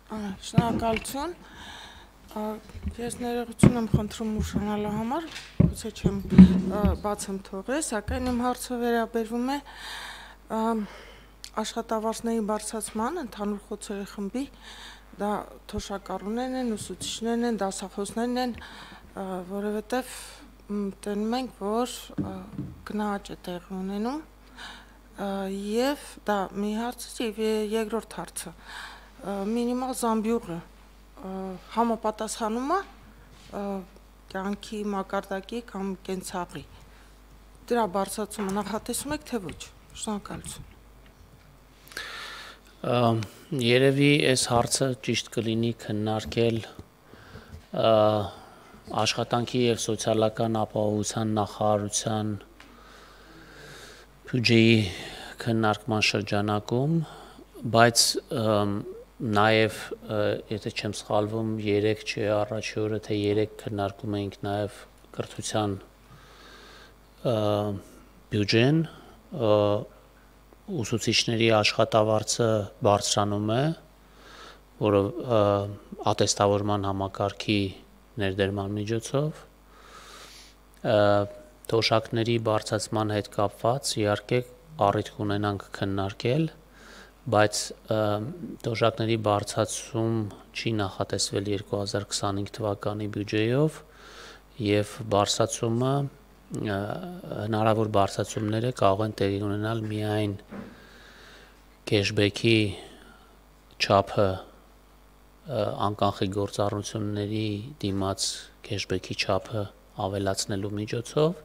Շնորհակալություն։ Ես ներողություն եմ խնդրում ուշանալու համար, գուցե չեմ բաց եմ թողել, սակայն իմ հարցը վերաբերվում է աշխատավարձների բարձրացման ընդհանուր խոցերի խմբի, դա թոշակառուներն են, ուսուցիչներն են, դասախոսներն են, որովհետև տենում ենք, որ գնաճ է տեղի ունենում, եւ դա մի հարցը եւ երկրորդ հարցը մինիմալ զամբյուղը համապատասխանում է կյանքի մակարդակի կամ կենցաղի դրա բարձրացումը նախատեսում եք թե ոչ շնորհակալություն Երևի այս հարցը ճիշտ կլինի քննարկել աշխատանքի եւ սոցիալական ապահովության նախարարության բյուջեի քննարկման շրջանակում, բայց նաև եթե չեմ սխալվում 3 չէ առաջի օրը թե 3 քննարկում էինք նաև կրթության բյուջեն ուսուցիչների աշխատավարձը բարձրանում է, որը ատեստավորման համակարգի ներդրման միջոցով թոշակների բարձրացման հետ կապված իհարկե առիթ կունենանք քննարկել, բայց թոշակների բարձրացում չի նախատեսվել 2025 թվականի բյուջեով եւ բարձրացումը հնարավոր բարձրացումները կարող են տեղի ունենալ միայն cashback-ի չափը անկախի գործառույթների դիմաց cashback-ի չափը ավելացնելու միջոցով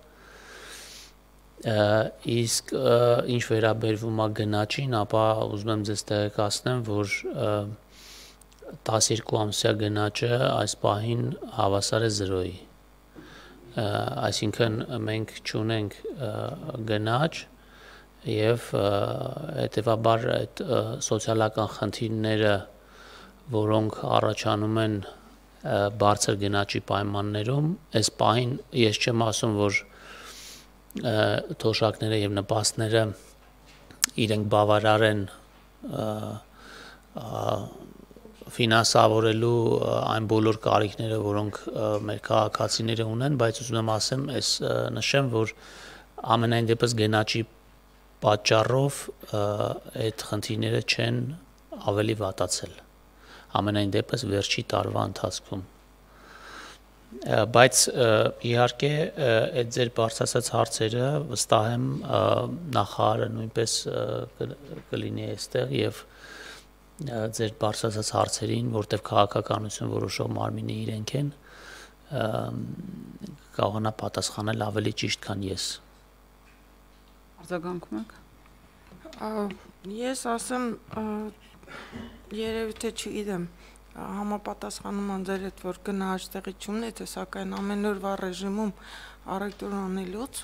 իսկ ինչ վերաբերվում է գնաճին, ապա ուզում եմ ձեզ տեղեկացնեմ, որ 12 ամսյա գնաճը այս պահին հավասար է 0-ի, այսինքն մենք չունենք գնաճ եւ հետեւաբար այդ սոցիալական խնդիրները, որոնք առաջանում են բարձր գնաճի պայմաններում, այս պահին ես չեմ ասում, որ թոշակները եւ նպաստները իրենք բավարար են ֆինանսավորելու այն բոլոր կարիքները, որոնք մեր քաղաքացիները ունեն, բայց ուզում եմ ասեմ, նշեմ, որ ամենայն դեպս գնաճի պատճառով այդ խնդիրները չեն ավելի վատացել։ Ամենայն դեպս վերջի տարվա ընթացքում բայց իհարկե այդ ձեր բարձրացած հարցերը վստահ եմ նախարարը նույնպես կլինի այստեղ եւ ձեր բարձրացած հարցերին, որտեղ քաղաքականություն որոշող մարմինը իրենք են, կարողանա պատասխանել ավելի ճիշտ, քան ես։ Արձագանքում եք։ Ես ասեմ երևի թե չգիտեմ համապատասխանում են ձեր հետ, որ գնաճ տեղի չունի, թե սակայն ամեն օրվա ռեժիմում առևտուր անելուց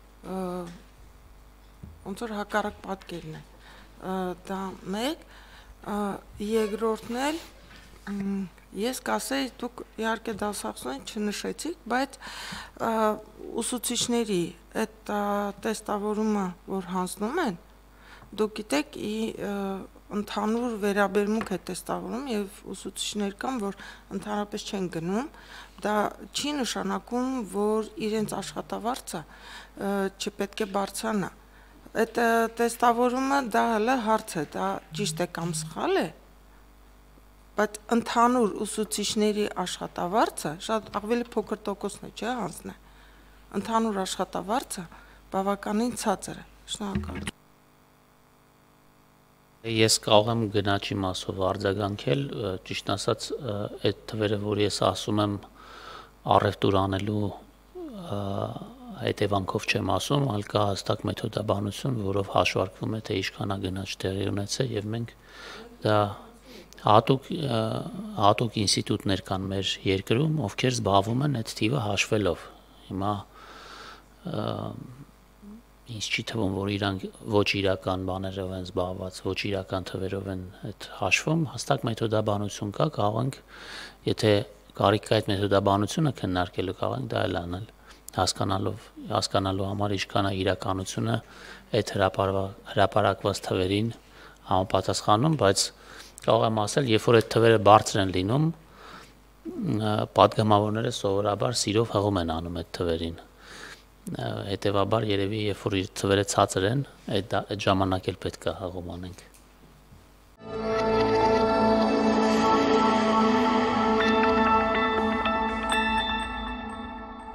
ոնց որ հակառակ պատկերն է։ Դա մեկ, երկրորդն էլ ես կասեի, դուք իհարկե դասախոսներին չնշեցիք, բայց ուսուցիչների այդ տեստավորումը, որ հանձնում են, դուք գիտեք, ընդհանուր վերաբերմունք է տեստավորում եւ ուսուցիչներ կան, որ ընդհանրապես չեն գնում, դա չի նշանակում, որ իրենց աշխատավարձը չպետք է բարձրանա։ Այդ տեստավորումը դա հələ հարց է, դա ճիշտ է կամ սխալ է, բայց ընդհանուր ուսուցիչների աշխատավարձը շատ ավելի փոքր տոկոսն է, չէ՞, հանձնե։ Ընդհանուր աշխատավարձը բավականին ցածր է։ Շնորհակալ Ես կարող եմ գնաճի մասով արձագանքել, ճիշտ ասած, այդ թվերը, որ ես ասում եմ առևտուր անելու հետևանքով չեմ ասում, այլ կա հստակ մեթոդաբանություն, որով հաշվարկվում է, թե ինչքան է գնաճ տեղի ունեցել եւ մենք դա հատուկ ինստիտուտներ կան մեր երկրում, ովքեր զբաղվում են այդ թիվը հաշվելով։ Հիմա ինձ չի թվում, որ իրանք ոչ իրական բաներով են զբաղված, ոչ իրական թվերով են այդ հաշվում, հստակ մեթոդաբանություն կա, կարող ենք, եթե կարիք կա այդ մեթոդաբանությունը քննարկելու, կարող ենք դա էլ անել, հասկանալու համար ինչքան է իրականությունը այդ հրապարակված թվերին համապատասխանում, բայց Կարող եմ ասել, երբ որ այդ թվերը բարձր են լինում, падգամավորները սովորաբար սիրով հղում են անում այդ թվերին։ Հետևաբար երևի երբ որ իր թվերը ցածր են, այդ ժամանակ էլ պետք է հղում անենք։